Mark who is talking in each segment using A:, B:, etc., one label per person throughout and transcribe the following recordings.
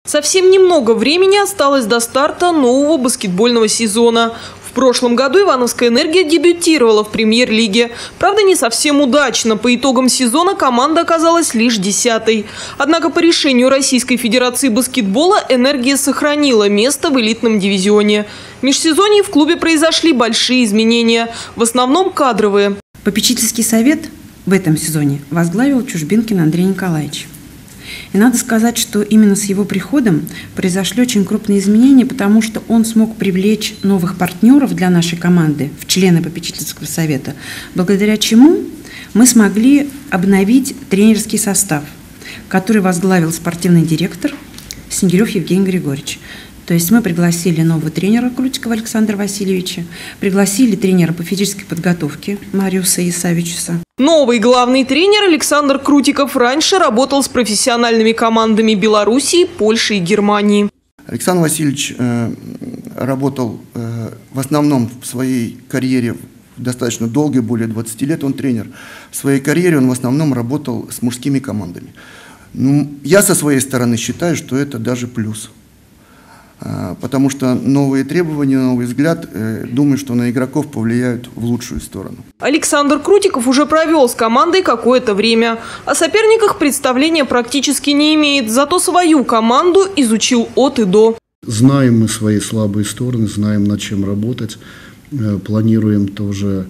A: Совсем немного времени осталось до старта нового баскетбольного сезона. В прошлом году Ивановская «Энергия» дебютировала в премьер-лиге. Правда, не совсем удачно. По итогам сезона команда оказалась лишь 10-й. Однако по решению Российской Федерации баскетбола «Энергия» сохранила место в элитном дивизионе. В межсезонье в клубе произошли большие изменения, в основном кадровые.
B: Попечительский совет в этом сезоне возглавил Чужбинкин Андрей Николаевич. И надо сказать, что именно с его приходом произошли очень крупные изменения, потому что он смог привлечь новых партнеров для нашей команды в члены попечительского совета, благодаря чему мы смогли обновить тренерский состав, который возглавил спортивный директор Снегирев Евгений Григорьевич. То есть мы пригласили нового тренера Крутикова Александра Васильевича, пригласили тренера по физической подготовке Мариуса Исавичуса.
A: Новый главный тренер Александр Крутиков раньше работал с профессиональными командами Белоруссии, Польши и Германии.
C: Александр Васильевич работал в основном в своей карьере достаточно долгой, более 20 лет он тренер. В своей карьере он в основном работал с мужскими командами. Я со своей стороны считаю, что это даже плюс. Потому что новые требования, новый взгляд, думаю, что на игроков повлияют в лучшую сторону.
A: Александр Крутиков уже провел с командой какое-то время. О соперниках представления практически не имеет, зато свою команду изучил от и до.
D: Знаем мы свои слабые стороны, знаем, над чем работать. Планируем тоже,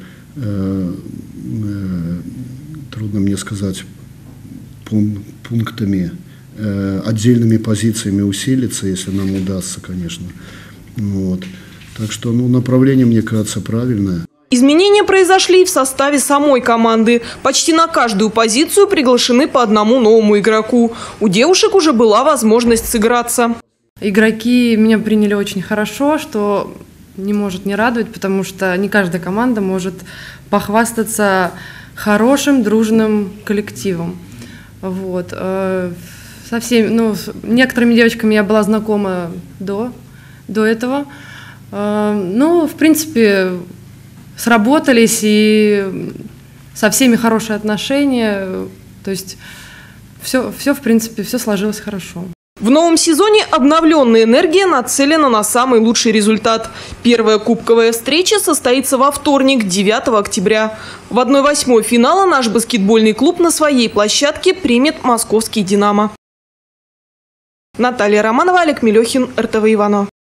D: трудно мне сказать, пунктами, отдельными позициями усилиться, если нам удастся, конечно. Вот. Так что направление, мне кажется, правильное.
A: Изменения произошли и в составе самой команды. Почти на каждую позицию приглашены по одному новому игроку. У девушек уже была возможность сыграться.
E: Игроки меня приняли очень хорошо, что не может не радовать, потому что не каждая команда может похвастаться хорошим, дружным коллективом. Вот. Со всеми, с некоторыми девочками я была знакома до этого. В принципе, сработались, и со всеми хорошие отношения. То есть все в принципе, все сложилось хорошо.
A: В новом сезоне обновленная «Энергия» нацелена на самый лучший результат. Первая кубковая встреча состоится во вторник, 9 октября. В 1/8 финала наш баскетбольный клуб на своей площадке примет московский «Динамо». Наталья Романова, Олег Мелехин, РТВ Ивано.